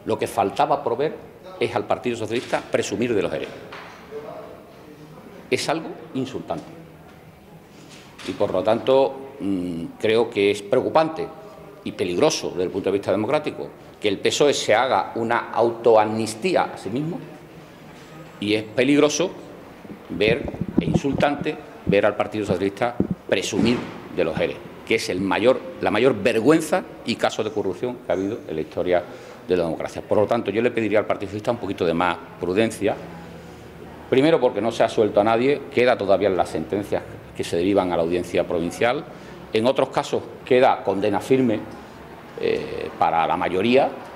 Lo que faltaba por ver es al Partido Socialista presumir de los ERE. Es algo insultante. Y, por lo tanto, creo que es preocupante y peligroso desde el punto de vista democrático que el PSOE se haga una autoamnistía a sí mismo, y es peligroso ver e insultante ver al Partido Socialista presumir de los ERE, que es la mayor vergüenza y caso de corrupción que ha habido en la historia de la democracia. Por lo tanto, yo le pediría al Partido Socialista un poquito de más prudencia. Primero, porque no se ha suelto a nadie, queda todavía en las sentencias que se derivan a la audiencia provincial. En otros casos queda condena firme para la mayoría,